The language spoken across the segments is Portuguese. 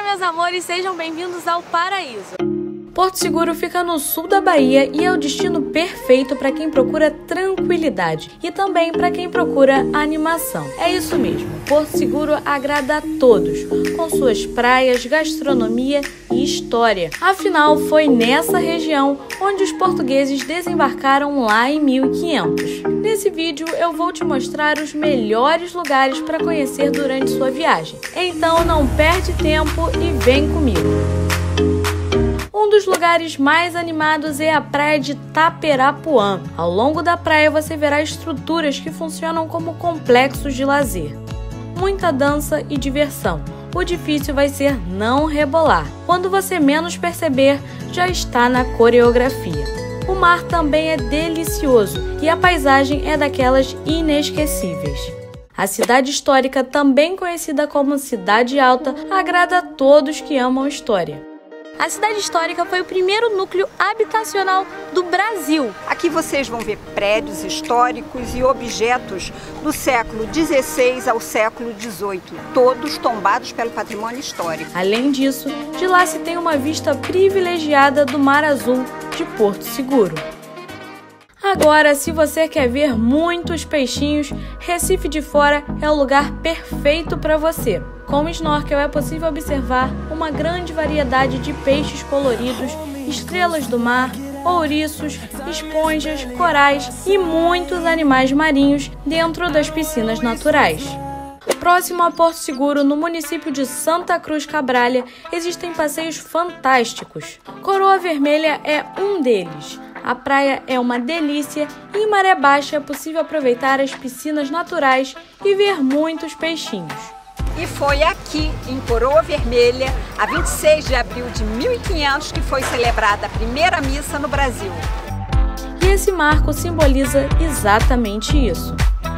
meus amores, sejam bem-vindos ao Paraíso. Porto Seguro fica no sul da Bahia e é o destino perfeito para quem procura tranquilidade e também para quem procura animação. É isso mesmo, Porto Seguro agrada a todos, com suas praias, gastronomia e história. Afinal, foi nessa região onde os portugueses desembarcaram lá em 1500. Nesse vídeo eu vou te mostrar os melhores lugares para conhecer durante sua viagem. Então não perde tempo e vem comigo. Um dos lugares mais animados é a praia de Taperapuã. Ao longo da praia você verá estruturas que funcionam como complexos de lazer. Muita dança e diversão. O difícil vai ser não rebolar. Quando você menos perceber, já está na coreografia. O mar também é delicioso e a paisagem é daquelas inesquecíveis. A cidade histórica, também conhecida como Cidade Alta, agrada a todos que amam história. A cidade histórica foi o primeiro núcleo habitacional do Brasil. Aqui vocês vão ver prédios históricos e objetos do século XVI ao século XVIII, todos tombados pelo patrimônio histórico. Além disso, de lá se tem uma vista privilegiada do Mar Azul de Porto Seguro. Agora, se você quer ver muitos peixinhos, Recife de Fora é o lugar perfeito para você. Com o snorkel é possível observar uma grande variedade de peixes coloridos, estrelas do mar, ouriços, esponjas, corais e muitos animais marinhos dentro das piscinas naturais. Próximo a Porto Seguro, no município de Santa Cruz Cabrália, existem passeios fantásticos. Coroa Vermelha é um deles. A praia é uma delícia e em maré baixa é possível aproveitar as piscinas naturais e ver muitos peixinhos. E foi aqui, em Coroa Vermelha, a 26 de abril de 1500, que foi celebrada a primeira missa no Brasil. E esse marco simboliza exatamente isso.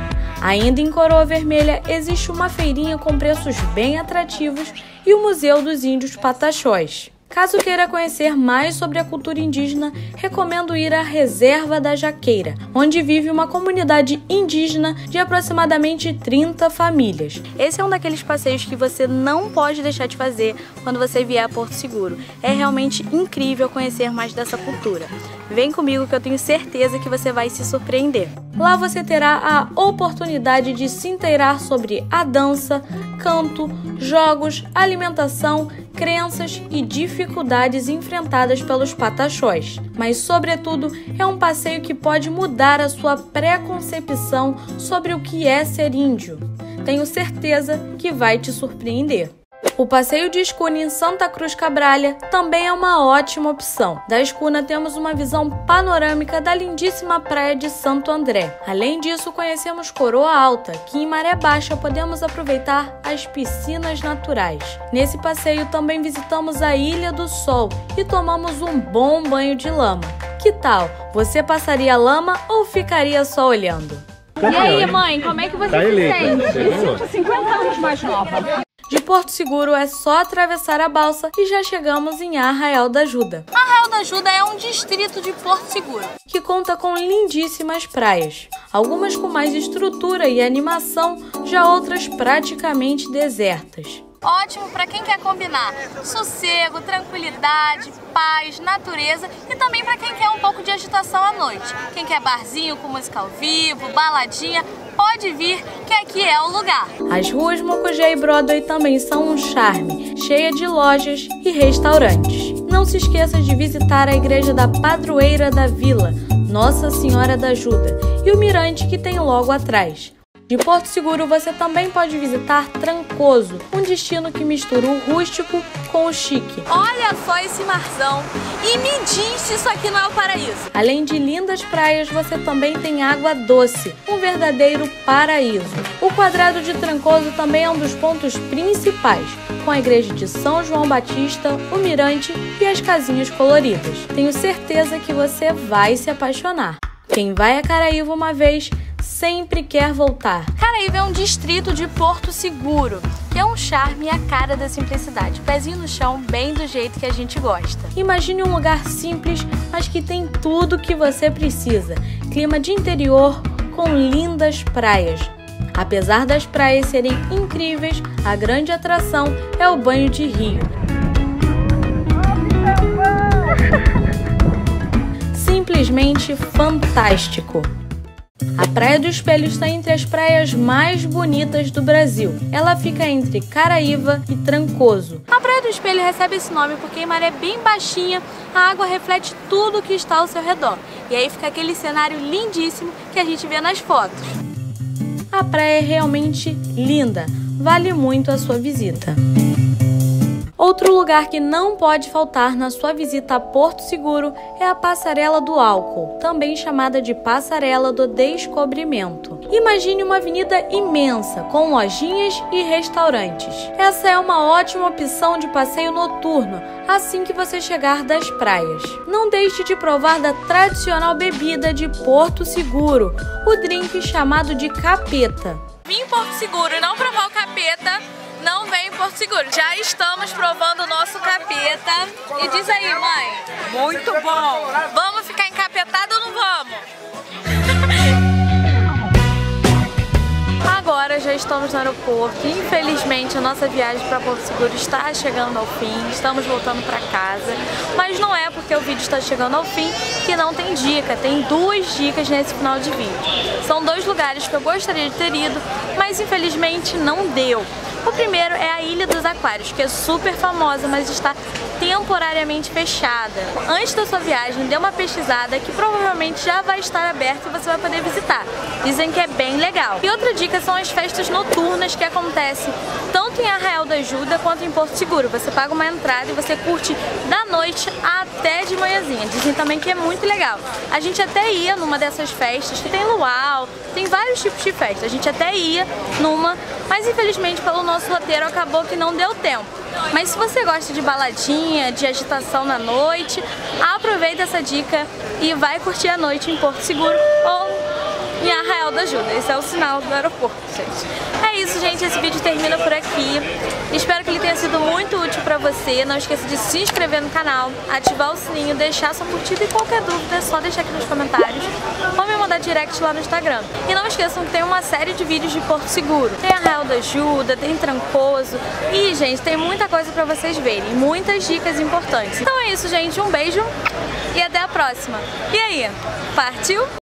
Ainda em Coroa Vermelha existe uma feirinha com preços bem atrativos e o Museu dos Índios Pataxós. Caso queira conhecer mais sobre a cultura indígena, recomendo ir à Reserva da Jaqueira, onde vive uma comunidade indígena de aproximadamente 30 famílias. Esse é um daqueles passeios que você não pode deixar de fazer quando você vier a Porto Seguro. É realmente incrível conhecer mais dessa cultura. Vem comigo que eu tenho certeza que você vai se surpreender. Lá você terá a oportunidade de se inteirar sobre a dança, canto, jogos, alimentação, crenças e dificuldades enfrentadas pelos pataxós. Mas, sobretudo, é um passeio que pode mudar a sua pré-concepção sobre o que é ser índio. Tenho certeza que vai te surpreender. O passeio de escuna em Santa Cruz Cabrália também é uma ótima opção. Da escuna temos uma visão panorâmica da lindíssima praia de Santo André. Além disso, conhecemos Coroa Alta, que em maré baixa podemos aproveitar as piscinas naturais. Nesse passeio também visitamos a Ilha do Sol e tomamos um bom banho de lama. Que tal? Você passaria lama ou ficaria só olhando? E aí, mãe, como é que você se sente? Me sinto 50 anos mais nova. De Porto Seguro é só atravessar a balsa e já chegamos em Arraial da Ajuda. Arraial da Ajuda é um distrito de Porto Seguro, que conta com lindíssimas praias, algumas com mais estrutura e animação, já outras praticamente desertas. Ótimo para quem quer combinar sossego, tranquilidade, paz, natureza e também para quem quer um pouco de agitação à noite. Quem quer barzinho com música ao vivo, baladinha, pode vir que aqui é o lugar. As ruas Mucugê e Broadway também são um charme, cheia de lojas e restaurantes. Não se esqueça de visitar a igreja da Padroeira da Vila, Nossa Senhora da Ajuda, e o mirante que tem logo atrás. De Porto Seguro você também pode visitar Trancoso, um destino que mistura o rústico com o chique. Olha só esse marzão e me diz se isso aqui não é o paraíso. Além de lindas praias, você também tem água doce, um verdadeiro paraíso. O quadrado de Trancoso também é um dos pontos principais, com a igreja de São João Batista, o mirante e as casinhas coloridas. Tenho certeza que você vai se apaixonar. Quem vai a Caraíva uma vez sempre quer voltar. Caraíva é um distrito de Porto Seguro, que é um charme e a cara da simplicidade. Pezinho no chão, bem do jeito que a gente gosta. Imagine um lugar simples, mas que tem tudo o que você precisa. Clima de interior com lindas praias. Apesar das praias serem incríveis, a grande atração é o banho de rio. Simplesmente fantástico! A Praia do Espelho está entre as praias mais bonitas do Brasil. Ela fica entre Caraíva e Trancoso. A Praia do Espelho recebe esse nome porque a maré é bem baixinha, a água reflete tudo que está ao seu redor. E aí fica aquele cenário lindíssimo que a gente vê nas fotos. A praia é realmente linda, vale muito a sua visita. Outro lugar que não pode faltar na sua visita a Porto Seguro é a Passarela do Álcool, também chamada de Passarela do Descobrimento. Imagine uma avenida imensa, com lojinhas e restaurantes. Essa é uma ótima opção de passeio noturno, assim que você chegar das praias. Não deixe de provar da tradicional bebida de Porto Seguro, o drink chamado de capeta. Vim em Porto Seguro e não provar o capeta, não vem em Porto Seguro. Já estamos provando o nosso capeta. E diz aí, mãe. Muito bom! Vamos ficar encapetado ou não vamos? Agora já estamos no aeroporto. Infelizmente a nossa viagem para Porto Seguro está chegando ao fim. Estamos voltando para casa. Mas não é porque o vídeo está chegando ao fim que não tem dica. Tem 2 dicas nesse final de vídeo. São 2 lugares que eu gostaria de ter ido, mas infelizmente não deu. O primeiro é a Ilha dos Aquários, que é super famosa, mas está temporariamente fechada. Antes da sua viagem, dê uma pesquisada que provavelmente já vai estar aberta e você vai poder visitar. Dizem que é bem legal. E outra dica são as festas noturnas que acontecem tanto em Arraial da Ajuda quanto em Porto Seguro. Você paga uma entrada e você curte da noite até de manhãzinha. Dizem também que é muito legal. A gente até ia numa dessas festas, que tem luau, tem vários tipos de festa. A gente até ia numa, mas infelizmente pelo nosso roteiro acabou que não deu tempo. Mas se você gosta de baladinha, de agitação na noite, aproveita essa dica e vai curtir a noite em Porto Seguro ou em Arraial da Ajuda. Esse é o sinal do aeroporto, gente. É isso, gente. Esse vídeo termina por aqui. Espero que ele tenha sido muito útil pra você. Não esqueça de se inscrever no canal, ativar o sininho, deixar sua curtida e qualquer dúvida é só deixar aqui nos comentários ou me mandar direct lá no Instagram. E não esqueçam que tem uma série de vídeos de Porto Seguro. Tem Arraial da Ajuda, tem Trancoso e, gente, tem muita coisa pra vocês verem. Muitas dicas importantes. Então é isso, gente. Um beijo e até a próxima. E aí, partiu?